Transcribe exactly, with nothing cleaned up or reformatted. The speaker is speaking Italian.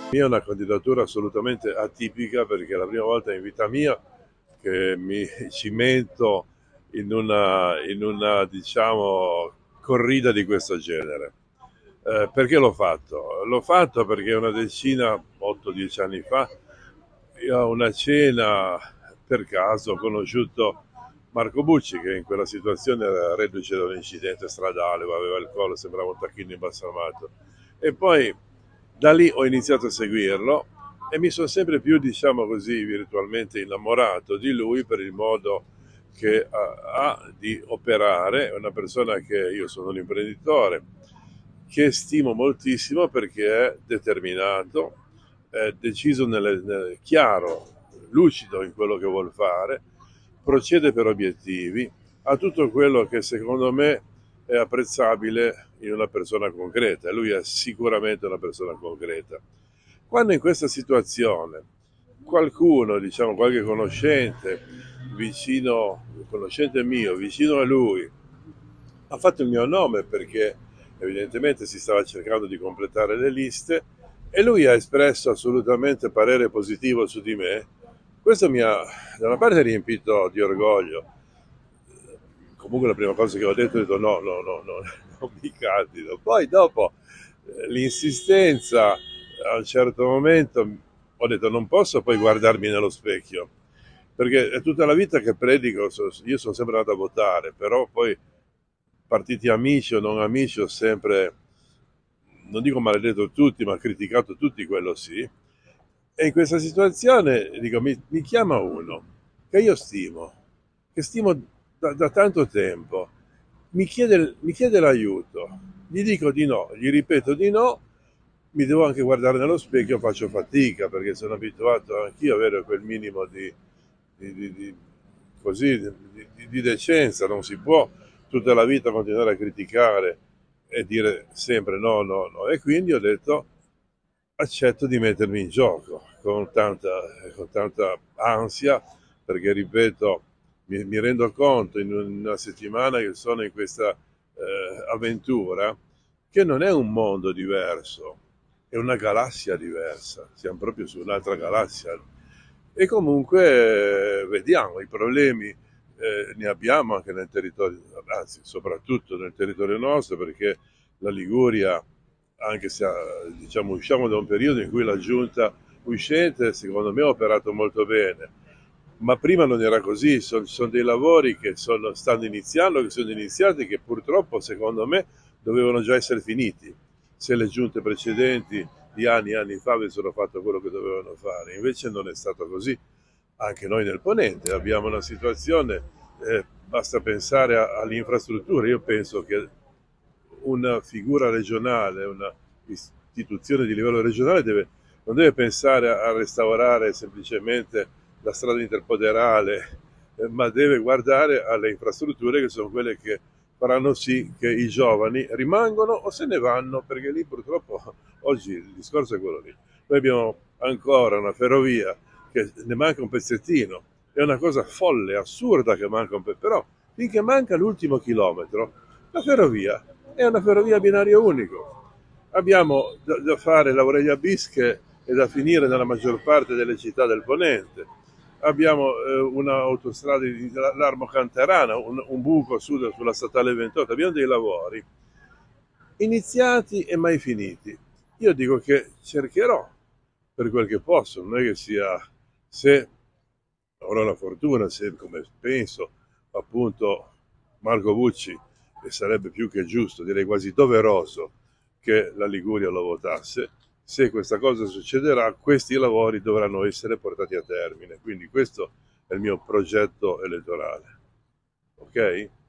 Mia è una candidatura assolutamente atipica perché è la prima volta in vita mia che mi cimento in una, in una diciamo, corrida di questo genere. Eh, perché l'ho fatto? L'ho fatto perché una decina, otto dieci anni fa, io a una cena per caso ho conosciuto Marco Bucci, che in quella situazione era reduce da un incidente stradale, aveva il collo, sembrava un tacchino imbalsamato. E poi da lì ho iniziato a seguirlo e mi sono sempre più, diciamo così, virtualmente innamorato di lui per il modo che ha, ha di operare. È una persona che io sono un imprenditore, che stimo moltissimo perché è determinato, è deciso, nelle, nelle, chiaro, lucido in quello che vuol fare, procede per obiettivi, ha tutto quello che secondo me è apprezzabile in una persona concreta, e lui è sicuramente una persona concreta. Quando in questa situazione qualcuno, diciamo qualche conoscente, vicino, conoscente mio, vicino a lui, ha fatto il mio nome perché evidentemente si stava cercando di completare le liste e lui ha espresso assolutamente parere positivo su di me, questo mi ha da una parte riempito di orgoglio. Comunque la prima cosa che ho detto, ho detto no, no, no, no, non mi candido. Poi dopo eh, l'insistenza, a un certo momento ho detto non posso poi guardarmi nello specchio, perché è tutta la vita che predico, io sono sempre andato a votare, però poi partiti amici o non amici ho sempre, non dico maledetto tutti, ma criticato tutti, quello sì. E in questa situazione dico, mi, mi chiama uno che io stimo, che stimo da, da tanto tempo, mi chiede, mi chiede l'aiuto, gli dico di no, gli ripeto di no, mi devo anche guardare nello specchio, faccio fatica perché sono abituato anch'io a avere quel minimo di, di, di, di così, di, di decenza, non si può tutta la vita continuare a criticare e dire sempre no, no, no. E quindi ho detto accetto di mettermi in gioco con tanta, con tanta ansia, perché ripeto, mi, mi rendo conto in una settimana che sono in questa eh, avventura che non è un mondo diverso, è una galassia diversa, siamo proprio su un'altra galassia. E comunque eh, vediamo, i problemi eh, ne abbiamo anche nel territorio, anzi soprattutto nel territorio nostro, perché la Liguria, anche se diciamo, usciamo da un periodo in cui la giunta uscente secondo me ha operato molto bene, ma prima non era così, sono, sono dei lavori che sono, stanno iniziando, che sono iniziati, che purtroppo secondo me dovevano già essere finiti, se le giunte precedenti di anni e anni fa avessero fatto quello che dovevano fare. Invece non è stato così. Anche noi nel Ponente abbiamo una situazione, eh, basta pensare alle infrastrutture. Io penso che una figura regionale, una istituzione di livello regionale deve, non deve pensare a restaurare semplicemente la strada interpoderale, eh, ma deve guardare alle infrastrutture che sono quelle che faranno sì che i giovani rimangano o se ne vanno, perché lì purtroppo oggi il discorso è quello lì. Noi abbiamo ancora una ferrovia che ne manca un pezzettino, è una cosa folle, assurda che manca un pezzettino, però finché manca l'ultimo chilometro, la ferrovia è una ferrovia a binario unico. Abbiamo da, da fare l'Aurelia bis che è da finire nella maggior parte delle città del Ponente. Abbiamo eh, un'autostrada, l'Armo Canterana, un, un buco sud sulla statale ventotto. Abbiamo dei lavori iniziati e mai finiti. Io dico che cercherò per quel che posso, non è che sia, se avrò la fortuna, se come penso appunto Marco Bucci, e sarebbe più che giusto, direi quasi doveroso, che la Liguria lo votasse, se questa cosa succederà, questi lavori dovranno essere portati a termine. Quindi questo è il mio progetto elettorale. Ok?